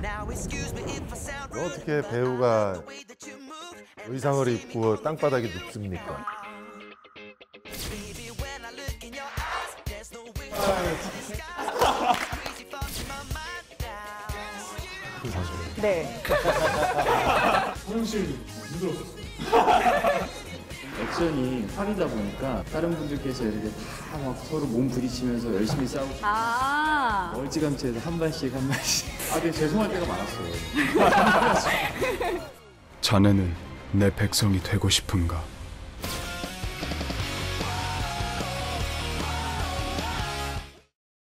어떻게 배우가 의상을 입고 땅바닥에 눕습니까? 네. 화장실 힘들었었어요. 액션이 활이다 보니까 다른 분들께서 이렇게 다 막 서로 몸 부딪히면서 열심히 싸우고 아. 멀찌감치해서 한 발씩 한 발씩 되게 죄송할 때가 많았어요. 자네는 내 백성이 되고 싶은가?